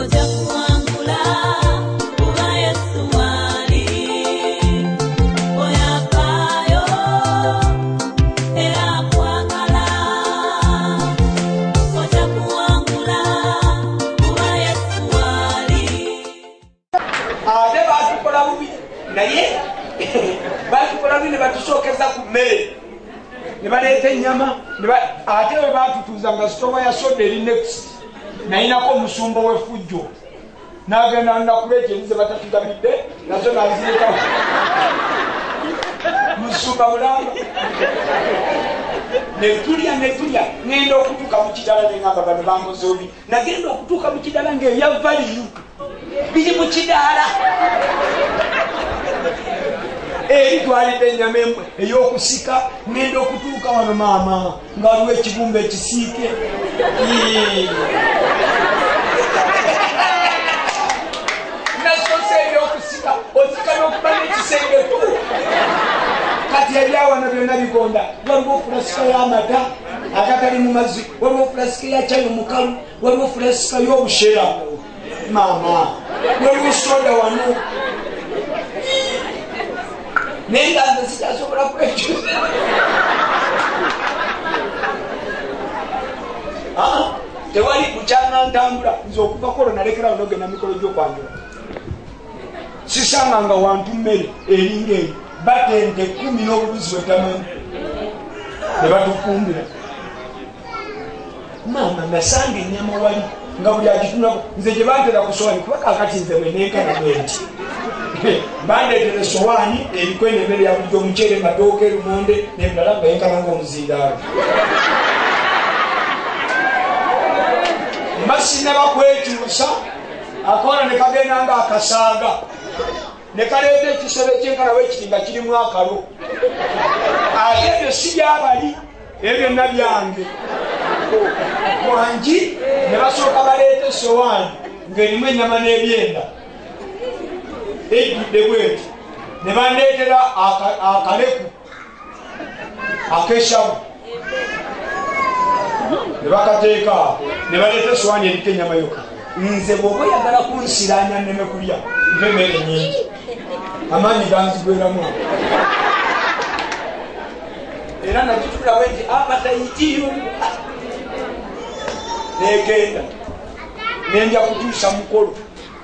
ate we batutuzanga sitowa ya soda eri next nayinako omusumba wefujjo nagenda nakuleeta enize batatugamidde nazo nazireka musumba mulamba netulya ngenda okutuuka mu kidala nengamba bano bangoze obi nagenda okutuuka mu kidala ngaebyavaliyu biri mu kidaala twalidde ennyama ey'okusika ngenda okutuuka wano maama nga waliwo ekibumba ekisiike nasose ebyokusika osika n'okuba n'ekisengeko kati ebyawana byonna bigonda waliwo fulasika y'amata agatali mu mazzi waliwo fulasika ya cyayi omukalu waliwo fulasika y'obushera maama waliwo soda wano nenganza zitasobola kwekyusa tewali kukyanga ntambula nze okuva kolo nalekerawo nogenda mikolo gyokwanjula sisanganga wantu mmere eringa eri batente 10 n'obubuzi bwetamanyi ne batufumbira maama nasanga ennyama wali nga buli agitunako nze gye bantera ku sowani kuba kakati nze bwe nenkana bwenti bandeetere sowaani eriko enemmere ya bulijjo omuceere matooke lumonde nebirala nga yenkalanga omuzindaalo masina bakwekyusa akoona ne kagenda nga akasaaga ne kaleeta ekisebe kyenkalawo ekiringa kirimu akalo ate ebyo si byabali ebyo byonna byange wangi ne basooka baleeta esowaani ng'erimu ennyama n'ebyenda ejjudde bweti ne bandeetera akaleku akeshabu ne bakateeka ne baleeta esowaani eriko ennyama yokka nze bw'oba oyagala kunsiraanya nneme kulya nve emmere nyingi amaanyi ganzigweramu era nagitulawe nti abatayitiyo negenda nenja kutuusa mukolo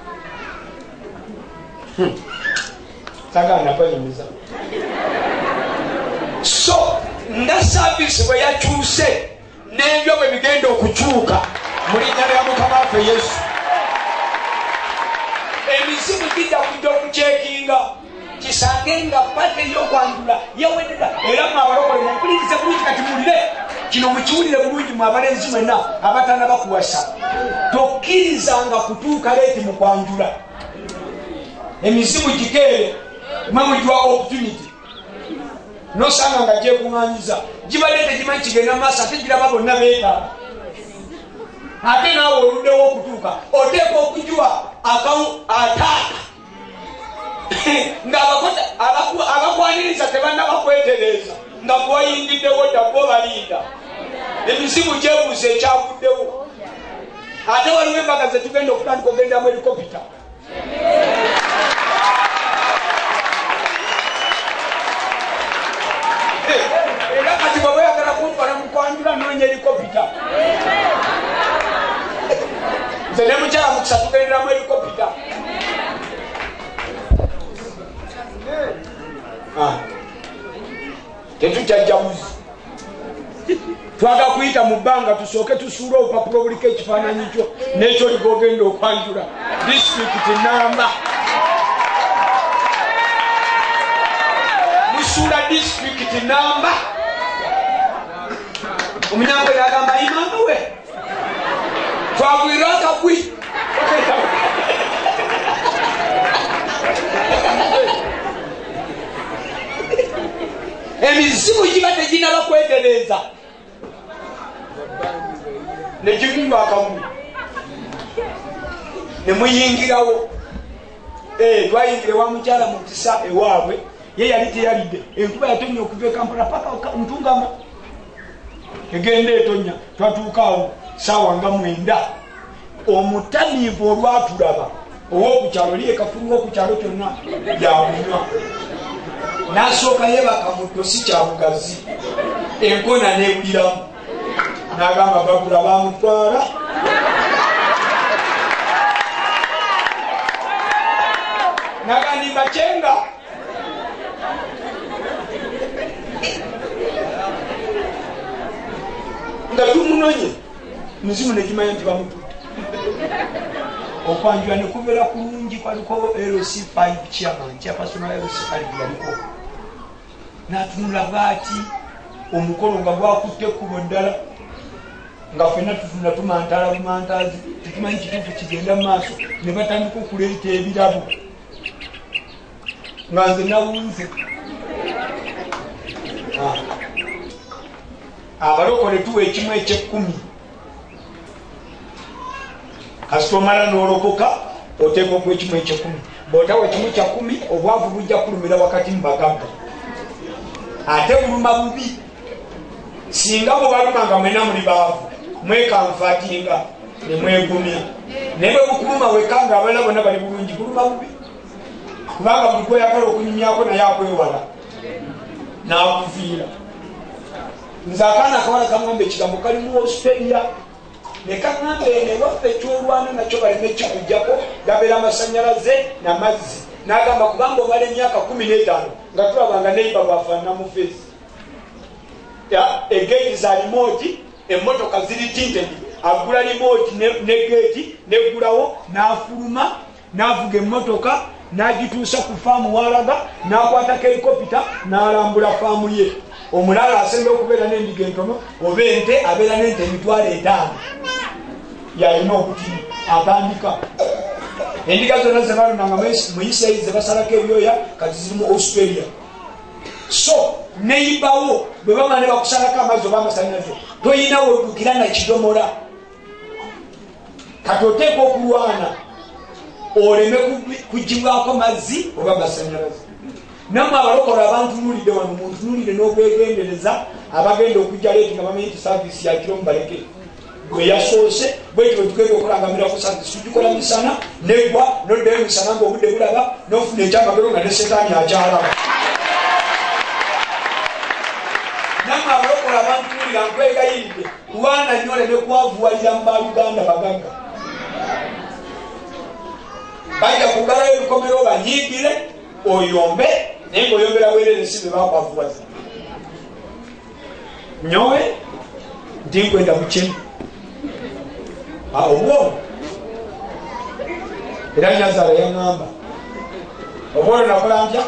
sagana panyumiza so nga saavisi bwe yakyuse n'ebyo bwe bigenda okukyuka mu linnya lya Mukama waffe Yesu emizimu gijja kujja okucekinga kisange nga pate ey'okwanjula yawedera era mwabalokole mumpulirize bulungi kati mulire kino mukiwulire bulungi mwabalenzi mwenna abataana bakuwasa tokkirizanga kutuuka leeti mu kwanjula emizimu gikeere mwe mugiwa opportunity nosanga nga gyekuŋŋanyiza gibadde tegimanyi kigenda maaso ate giraba bonna beetaaga ate naawe oluddewo okutuuka oteeka okugiwa ataaka nga abakwaniriza tebannabakwetereeza nga gwayingiddewo dda balinda emizimu gyebuuza ekyavuddewo ate waliwo embaga ze tugenda okutandika ogendamu helikopita era kati bwe bayagala kumpala mu kwanjula noonya helikopita nze ne mukyala mukisa tugenderamu helikopita tetukyajjamuzi twaga kuyita mu bbanga tusooke tusuule obupapula obuliko ekifaananyi kyo n'ekyo ligogenda okwanjula disitulikiti namba musuula disitulikiti namba omunyango yagamba imanga we twagwira akagwi emizimu giba teginaba kwetereeza negigumba akamu nemuyingirawo twayingira ewa mukyala mukisa ewaabwe ye yali teyalidde enkuba yatonya okuva e Kampala paka ntungama egenda etonya twatuukaawo saawa nga 9 omutamiivu olwatulaba ow'okukyalo liyekafulu w'okukyalo kyonna yamunywa n'asooka yebaka mu ddosi kyabugazi enkona neewuliramu n'agamba bagula bamutwala n'agandimba kyenga nga tumunonye muzimu negimanya nti bamutudde okwanjula nekubeera kulungi kwaliko LC5 chairman chairpersonal LC5 yaliko n'atunula bwati omukolo nga gwakutte ekkubo ddala nga ffenna tutunda tumantala bumantazi tetumanyi kituufu kigenda mu maaso ne batandika okuleeta ebirabo nga nze nawunze abalokole tuwa ekimu eky'ekkumi kasita omala n'olokoka oteeka okuwa ekimu eky'ekkumi bw'otawa ekimu kya 10 obwavu bujja kulumira wakati mu bagagga ate buluma bubi singa bwebaluma nga mwena muli baavu mwekanfaatinga ne mwegumya naye bwe bukuluma wekka nga abalala bonna bali bulungi buluma bubi kubanga buli gweyagala okunyumyako naye akwewala n'akuviira nze akaana akawala kaŋŋamba ekigambo kali mu Australia ne kaŋŋamba eno ewaffe ekyolwana nakyo baleme kikujjako gabeera amasanyalaze n'amazzi n'agamba kubanga omala emyaka 15 nga tulabanga neiba bwafaanana mu feesi egeeti za limoti emmotoka ziri tinted agula limoti ne geeti neggulawo n'afuluma n'avuga emmotoka n'agituusa ku faamu walaga n'akwatako helikopita n'alambula faamu ye omulala asemba okubeera n'endiga entono oba ente abeera n'ente emitwalo 5 yalina okutini atandika endiga zonna zebalonanga mu Isirairi zebasalako ebyoya kati ziri mu Australia so neyibawo bwe bamala ne bakusalako amazzi oba amasanyalaze toyina weddukira na kidomola kati oteeka okulwana oleme kugibwako mazzi oba amasanyalaze nammwe abalokola abantunulidde wano muntunulire n'obwegendereza abagenda okujja leeti nga bamanyi nti saavisi yakiro mubaleke bwe yasoose bwetyo tugenda okulangamira ku saavisi tugikola misana neggwa noddayo misana ngaobudde bulaba n'ofuna ekyamagero nga ne setaani akyalaba nammwe abalokola abantunulira nkwegayiridde lwana nnyo oleme kwavuwalira mu baluganda bagagga bajja kugalayo ebikomero banyiigire oyombe naye ngaoyombera bwerere si be bakwavuwaza nyowe nti nkwenda mukyemu obwo era Nyanzala yaŋŋamba obwolo nakola ntya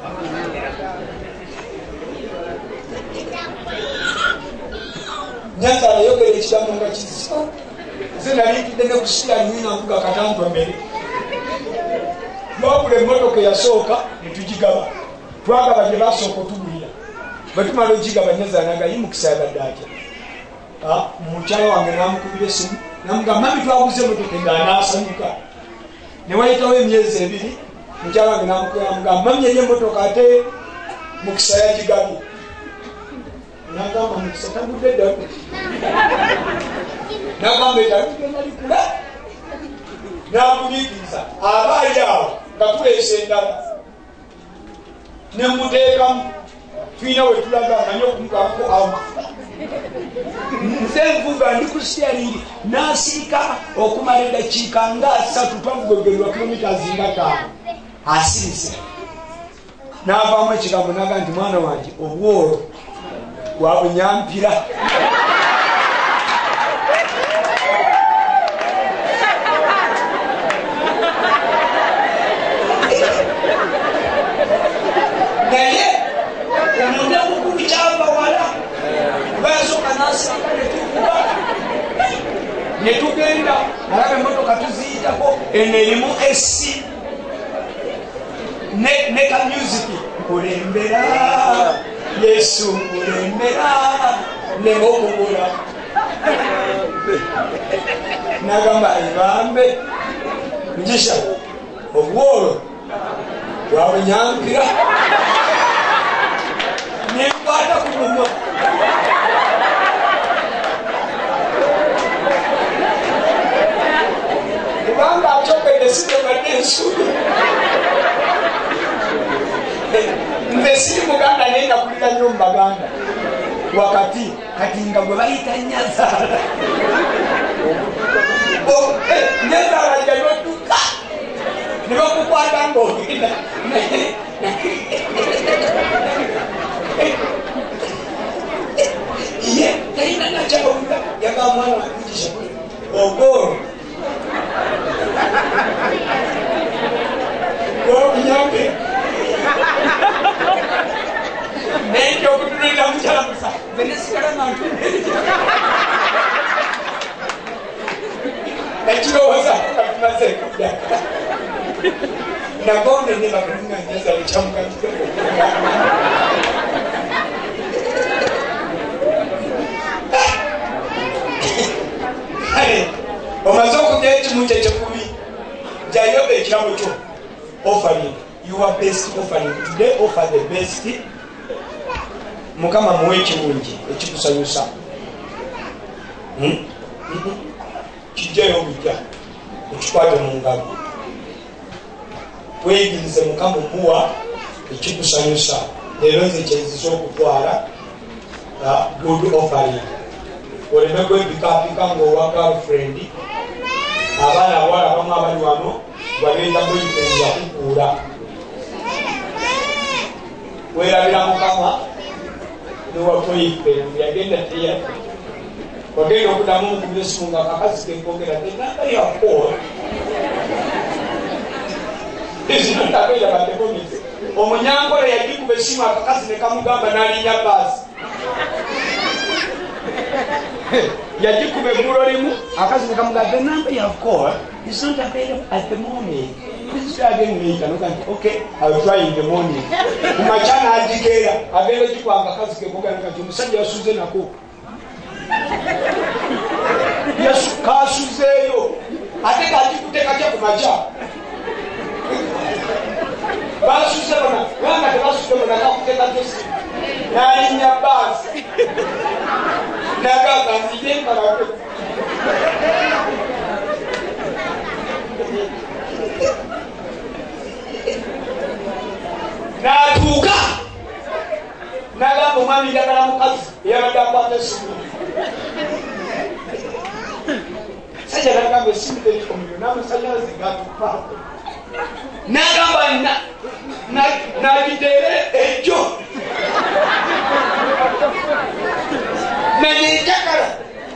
Nyanzala yogera ekigambo nga kizisa nze nali ntudde ne kusira nyina nkuga katantwa mbere twagula emmotoka eyasooka netugigaba twagaba gye basooka otugulira bwe tumala ogigaba Nyanzala naga yimukisa yabadde atya mukyala wange namukubira esimu namugamba mami twaguze emmotoka ng'anaasanyuka ne wayitawo emyezi 2 mukyala wange namugamba mami eri emmotoka ate mukisa yagigabye nagamba mukisa tagudde ddalu nagamba etalugenda likula namunyigiriza abaali awo nga tuleese endala nemuteekamu tulina wetulaga nanye okumukako awo nze nvuga ndi ku steering n'asirika okumala eddakiika nga 3 twavugogerwa kilomitas nga 5 asirise n'avaamu ekigambo naga nti mwana wange obwolo wabunyampira naye omuntu amukulu kyava wala bayasoka nasirika netukuba netugenda alaba emmotoka tuziyitako eno erimu esi ne ka music nkulembera Yesu nkulembera neokubula nagamba ibambe njisha obwolo wabunyampira nenkwata ku munwa osite madensu nze siri muganda naye nakulira nnyo mu baganda wakati kati nga gwe bayita Nyazaala Nyazaala yanoduka ne bakukwata ng'ogenda ye talina nakyawulira yagamba mwana wakugisha ogoro gwomunyambe nenjo okutunulira mukyala musa venesigala nantunerija nakirowooza katumaze kuddaka nagonde ne bakulunga Nyazaala ekyamukatiko omaze okujja ekimu kyekikumi jayo ekirabo kyo offering your best offering today offer the best mukama muwe ekirungi ekikusanyusa kijjayo bujja ekikwate mu ngalo weyigirize mukama omuwa ekikusanyusa leero nze kyenziza okutwala good offering oleme kwebikapika ng'owa girlfriend abaana abawala abamu abali wano bagenda boyfriend yakukuula werabira mukama newa boyfriend yagenda teya wagenda okudamu omukubira esimu nga kakazi kenkogera tenamba yakola ezinontabeera batekomeze omunyankole yagikuba esimu akakazi nekamugamba n'alinya baasi yagikuba eggulo limu akazi nekamugamba the number you have called is not available at the moment. Please try again later. Okay, I will try in the morning. Kumachana ajigera agenda kikwanga akazi kekogera kati omusajja yasuze nako yesu kasuzeeyo ate kajikuteka kya kumacha basuze bona wanga tebasuze bona kakuteka kesi nalinya basi nagaga nzijembalawe natuuka nagamba omwami njagala mukazi eyabadde akwata esimu sajja nagamba esimu terikomuyo n'amasanyalaze gatupa nagamba nagitere ejjo nanyenjagala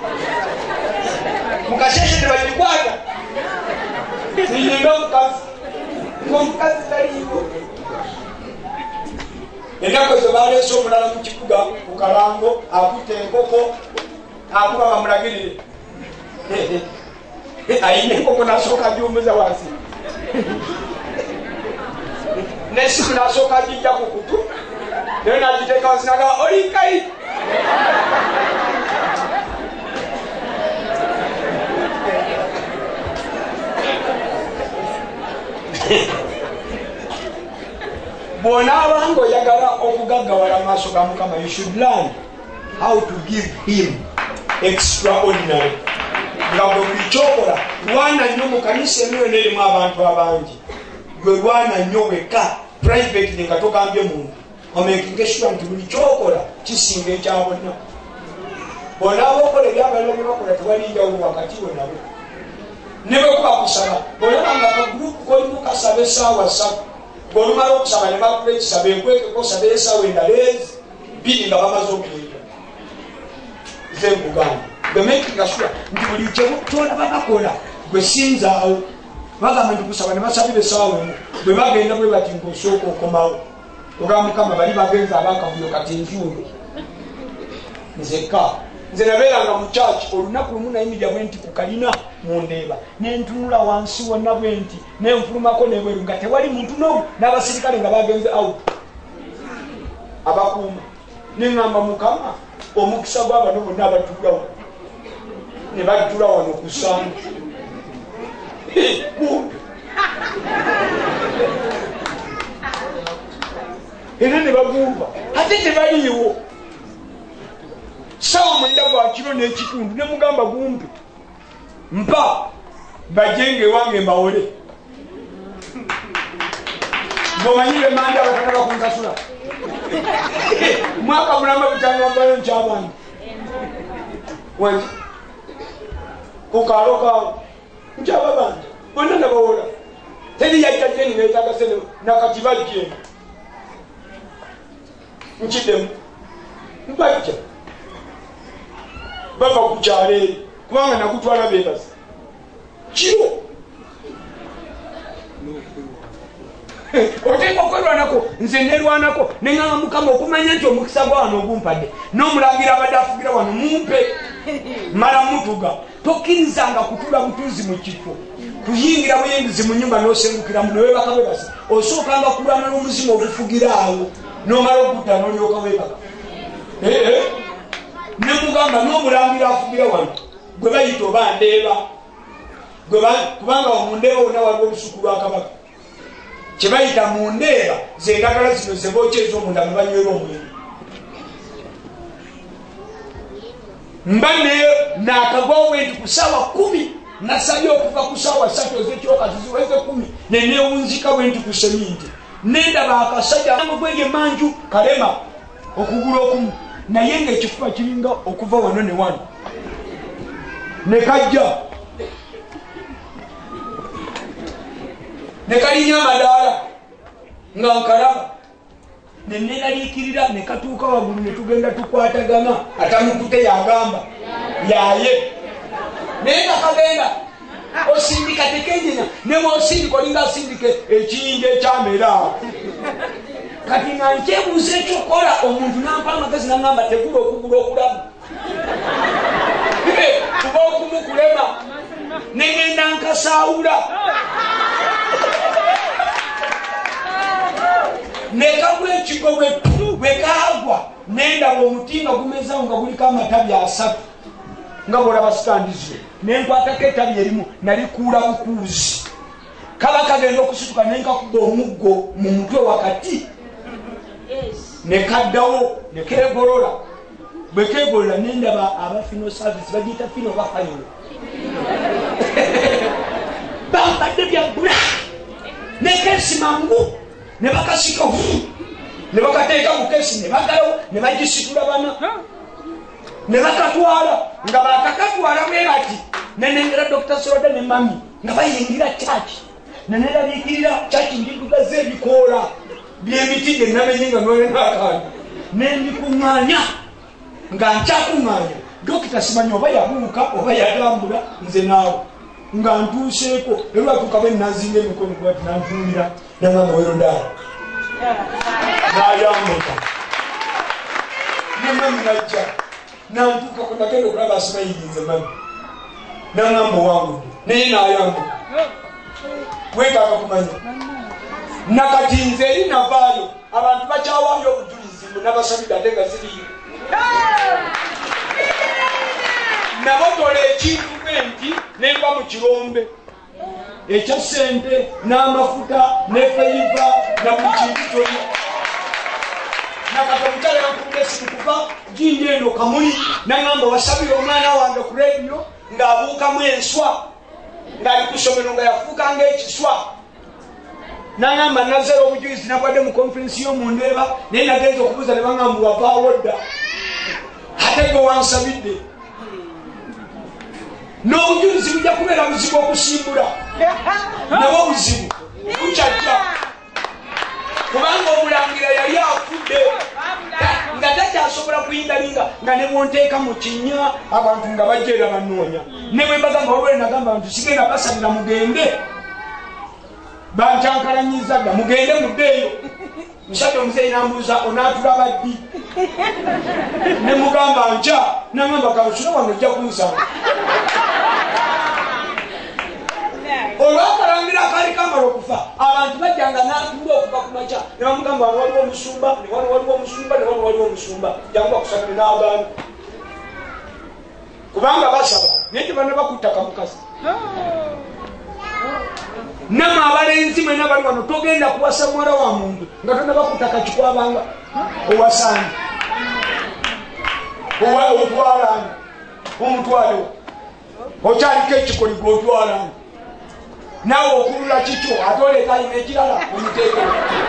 mukasheshe tebagikwata niyinga mukazi ngomukazi taliiwo ennaku ezo baleese omulala mu kibuga ku kalango akuta enkoko akuba bamulagirire ayina enkoko nasooka giwumuza wansi nesiku nasooka agijja ku kutu naye nagiteeka wansi nagaa olinkai bw'onaabanga oyagala okugaggawala maaso ga mukama you should learn how to give him extraordinary nga bwe buli kyokola lwana nnyo mu kanisa emiyo n'erimu abantu abangi gwe lwana nnyo wekka private nga togambye muntu omaking sure nti buli kyokola kisinga ekya bonna bw'onaaba okola ebyabalala bye bakola tewali njawulo wakati we nabo ne bwe kuba kusaba bw'olabanga kagurupu kolimu kasaba essaawa 3 bw'olumala okusaba ne bakula ekisaba enkwekeko osaba essaawa endaleezi 2 nga bamaze okuyita ze nkugamba gwe making sure nti buli kyolaba bakola gwe sinzaawo bagamba nti kusaba ne basabira essaawa emu bwe bagenda bwe bati ng'osooka okomawo olwa mukama bali bagenza abakavuyo kati njuulo nzekka nze nabeeranga mu kyaki olunaku lumu nayimirira bwe nti ku kalina mundeeba nentunula wansi wonna bwe nti nenfulumako nebweru nga tewali muntu n'omu n'abasirikale nga bagenze out abakuuma neŋŋamba mukama omukisa gw'abano bonna abatulawo ne bajjula wano ku ssanga era ne bagumba ate tebaliiwo sawa mwenda gwa kiro n'ekitundu ne mugamba gumpe mpa bajenge wange mbawole ngomanyire manja bakataka kunsasula mwaka mulamba bitangamba nkyabandi wanje kukaloka nkyababandi bonna nabawola teri yajjajeni ngetaga sene nakati bajje nkiddemu mbajja bava ku kyalo kubanga nakutwala beebasi kiro oteeka okwerwanako nze nerwanako neŋŋanga mukama okumanya nti omukisa gwa wano ogumpadde n'omulangira abadde afugira wano mumpe mala mutuga tokkirizanga kutula butuzi mu kifo kuyingira buyingizi mu nyumba n'osengukira mu newebaka bebasi osookanga kulwana n'omuzimu ogufugira awo n'omala okutta n'olyoka webaka ne mugamba n'omulangira afugira wano gwe bayita oba ndeeba kubanga omundeeba wonna waliwo olusuku lwa kabaka kyebayita mu ndeeba zendagala zino zebookya ez'omunda mwe banywera omwenge mba naakagwawo bwe nti ku ssaawa 10 nasabye okuva ku ssaawa 3 ez'ekyoka ziziweze 10 nenewunzika bwe nti ku seminti nendaba akasajja gwege manju kalema okugula okumu naye ng'ekifuba kiringa okuva wano ne wano ne kajja ne kalinya amadaala nga nkalaba ne neraliikirira ne katuuka waggulu ne tugenda tukwatagana atamukute yagamba yaye naye nga kagenda osindika tekenyenya nemwosindika olinga asindika ekiyinja ekyamera kati nga nkyebuuza ekyokola omuntu nampa amagezi nagamba tegula okugula okulamu kuba okumukulema negenda nkasaawula nekagula ekigo bwe kaagwa nendaba omuti nga gumezawo nga guliko amatabi 3 nga bwolaba sitandizo nenkwatako etabi erimu nalikuula bukuuzi kaba kagenda okusituka nenkakuba omuggo mu mutwe wakati nekaddawo nekegolola bwe kegolola nendaba aba fino service bagiyita fino bafayolo bambadde byaggula nekesi mangu ne bakasika ne bakateeka mu kesi ne bagalawo ne bagisitula bana ne bakatwala nga bakakatwala bwe bati nenengera Dr. Soroda ne mami nga bayingira chaki nenerabiikirira chaki ndikugaze ebikoola by'emiti gye namenyenga noyenakandi nendikuŋŋaanya nga nkyakuŋŋaanya dokita simanyi oba yabuuka oba yatambula nze naawe nga ntuuseeko erwatuuka bwe nazinga emikono gwati nantuulira nangamba werondaala nayambuka nemami najja nantuukako nagenda okulaba asimayirize mami nangamba owangudde naye nayambuka wekaaga kumanya nakati nze eri navaayo abantu bakyawaayo obujulizi nabasabidde ate nga ziriyo nabotola ekintu bwenti nenva mu kirombe ekya sente n'amafuta nefeiva na buli kintu kyonna nakati omukyala yankubira esimu kuva ginja eno kamuli nangamba wasabire omwana wange ku rediyo ng'abuukamu enswa ng'ali ku ssomero nga yafuuka ng'ekiswa nangamba nazera obujulizi nabwadde mu konferensi y'omundeeba naye nagenza okubuuza ne bangamba wavaawo dda ate gwe wansabidde n'obujulizi bujja kubeera buzibu okusimbula nabwo buzibu bukyajja kubanga omulangira yali afudde nga takyasobola kuyingalinga nga ne bwonteeka mu kinnya abantu nga bajja era banoonya ne bwe bagamba olwere nagamba abantu sigenda basabira mugende bankyankalanyiza dda mugende muddeeyo musajja omuzeeyi nambuuza onaatulaba ddi ne mugamba nkya nagamba kansula wano ojja kunsanga olwakalangira akaali kamala okufa abantu bajjanga natula okuva ku makya ne bamugamba wano waliwo omusumba ne wano waliwo omusumba ne wano waliwo omusumba jangu bakusabire n'agaana kubanga basaba naye tebana bakutta kamukazi namwe abalenzi mwena bali wano togenda kuwasa muwala wa muntu nga tona bakutaka kikwabanga owasanga otwalani omutwalewo okyaliko ekikoligo otwalani nawe okulula kikyo ate oleeta alina ekirala omuteeke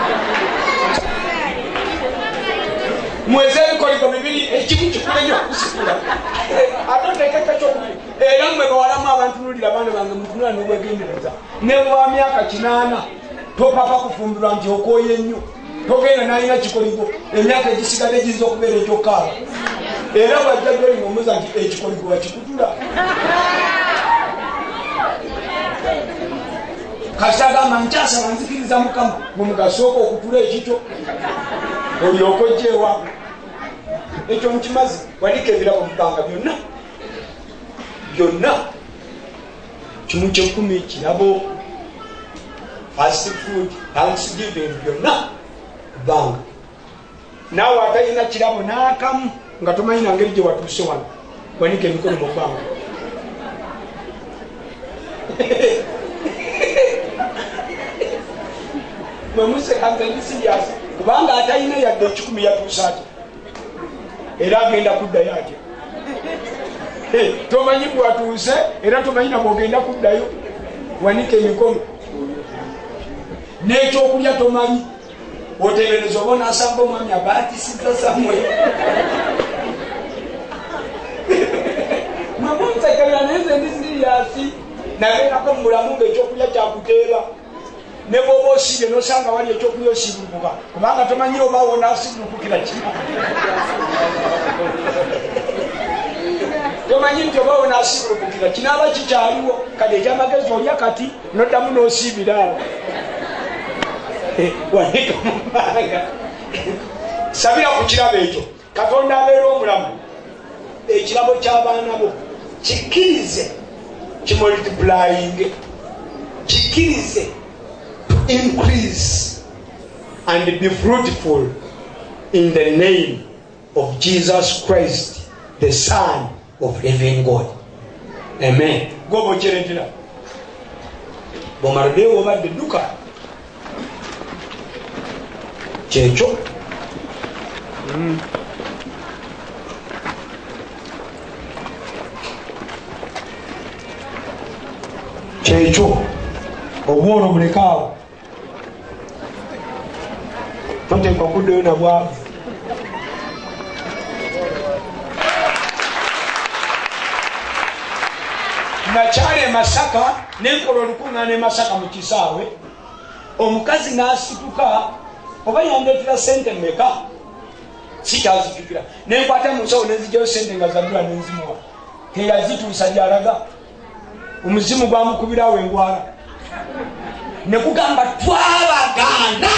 mweze ebikoligo bibiri ekimu kikulenyo okusikula ate oteekeka kyokubiri era mwe bawalamu abantunulira abaana bange mutunula n'obwegendereza ne bwa myaka 8 topapa kufumbirwa nti okooye nnyo togenda n'alina kikoligo emyaka egisigadde egiyinza okubeera ekyokaaba era bwajja gweri ng'omuza nti ekikoligo wakikutula kasagamba nkyasaba nzikiriza mukama mumugasooka okutula ekikyo olyoka ojjeewa ekyo mukimazi wanika ebirabo mubanga byonna kimu 10 kirabo fast food thanksgiving byonna banga naawe atalina kirabo n'akamu nga tomanyi nangeri gye watuuse wano wanika emikono mu bbanga mwemusekanze ndi serious kubanga atalina yadde 10 yatuusa ati era agenda kuddayo atya tomanyi bwatuuse era tomanyi nabwogenda kuddayo wanika emikono n'ekyokulya tomanyi otebereza oba onaasamba omwami abaatisiza samwe mwemunsekerera naye nze ndi siriyasi nabeerako mu mulamu ng'ekyokulya kyakuteeba ne bw'oba osiibye n'osanga wali ekyokulya osiibulukuka kubanga tomanyi oba wonaasiibulukukira kina tomanyi nti oba wonaasiibulukukira kinaaba kikyaliwo kati ekyamagezi olya kati noddamu n'osiibira awo wanika mu bbanga sabira ku kirabo ekyo katonda abeera omulamu ekirabo ky'abaana bo kikkirize kimultiplying kikkirize to increase and be fruitful in the name of Jesus Christ the Son of living God. Amen. Gobo cheretera bomardewo badde duka kyekyo kyekyo obworo bulekaawo toteekwa kuddeyo na bwavu nakyali emasaka nenkola olukuŋŋaana emasaka mu kisaawe omukazi n'asituka oba yandeetera sente mmeka sikyazijjukira nenkwata mu nsawo nenzigyayo sente nga zaddula nenzimuwa teyazituusa gy'alaga omuzimu gwamukubirawo engwala nekugamba twabagaana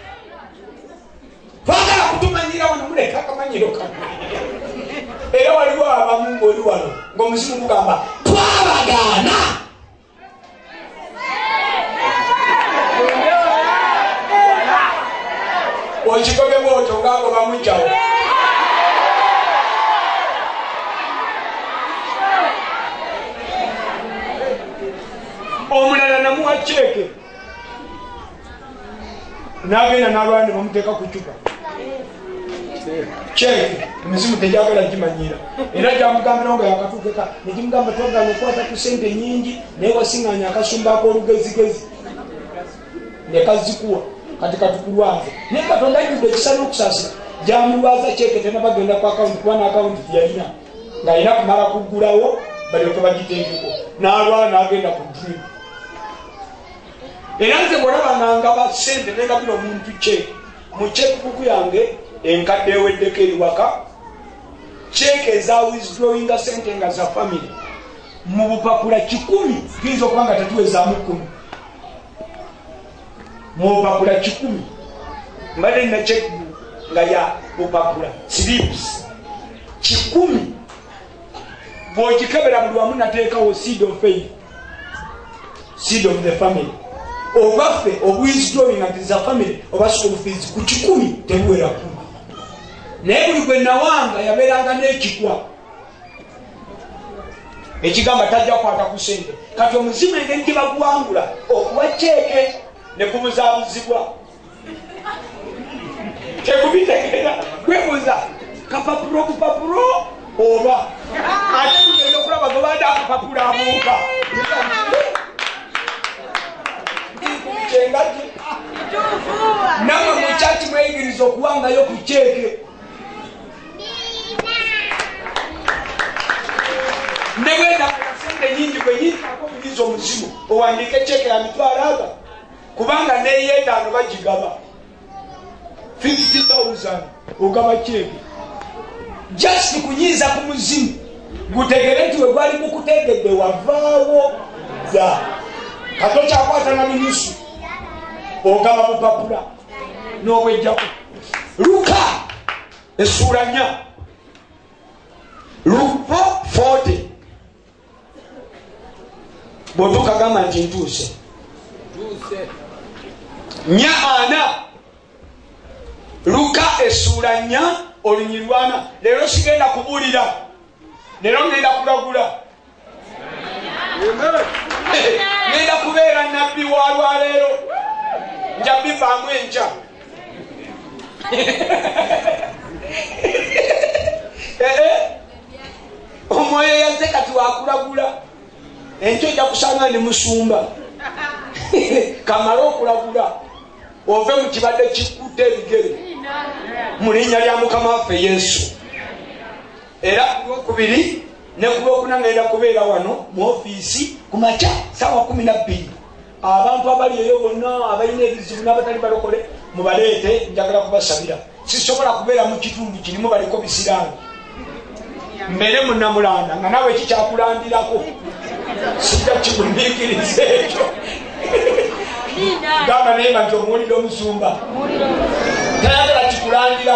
twagala kutumanyirawo nemuleka akamanyiro kano era waliwo abamu ng'oli wano ng'omuzimu gugamba twabagaana okigobe bwotyo ngaagoba mujjawo omulala namuwa kyeke n'agenda n'alwana ne bamuteeka ku cupa kyeke emizimu tejagala gimanyira era gyamugambirawo nga yakatuukeka negimugamba twagala okwata ku sente nyingi naye wasiŋŋanya akasumba ak'olugezigezi nekazikuwa kati katukulwanze naye katonda ajjudde ekisa n'okusaasira gyamulwaza kyeke tenabagenda ku akawunti kuba n'akawunti gyeyalina ng'alina kumala kuggulawo balyoke bagitengeko n'alwala n'agenda ku dream era nze bwolabanga ngaba sente negabira omuntu kyeke mu kyekubuku yange enkadde eweddeko eriwaka kyeke eza withdrawinga sente nga za family mu bupapula 10 tuyinza okuba nga tetuwezaamu 10 mu bupapula 10 mbadde nina checkbook nga ya bupapula slips 10 bw'ogikebera buli wamu nateekawo seed of faith seed of the family obwaffe obwithdrawing nti za family oba school fees ku 10 tebuwera 10 naye buli gwe nawanga yabeeranga n'ekikwa ekigamba tajja kwata ku sente kati omuzimu engeri gye baguwangula okuwa kyeke ne kubuzaabuzibwa tekubitegeera kwebuuza kapapulo kupapulo oba ate tugenda okulaba gobadde akapapula abuuka engaje namwe mukyaki mweyigiriza okuwangayo ku kyeke ne bwenda sente nyingi kwenyinako bugiza omuzimu owandiika ekyeke ya mitwalo aga kubanga neyeetaano bagigaba 50,000 ogaba kyeke just kunyiza ku muzimu gutegere nti we gwali gukutegedde wavaawo za kato kyakwata na minusu ogaba bupapula n'obwejjako Luka essula 4 Luka 40 bwotukagamba nti ntuuse 4 Luka essula 4 olunyirwana leero sigenda kubuulira leero ngenda kulagula ngenda kubeera nabbi wa lwaleero nja bivaamu enkya omwoyo yazze kati wakulagula enkyo ojja kusanga ne musumba kamala okulagula ove mu kibadde kikutte ebigere mu linnya lya mukama waffe Yesu. Era Lwokubiri ne ku Lwokuna ngenda kubeera wano mu ofiisi ku makya ssaawa 12. Abantu abali eyo bonna abalina ebizibu n'abatali balokole mubaleete, njagala kubasabira. Sisobola kubeera mu kitundu kirimu baliko bisiraani mbere munnamulanda nga nawe kikyakulandirako sijja kikumiikiriza ekyo gamba naye nga nti omuwulire omusumba tayagala kikulandira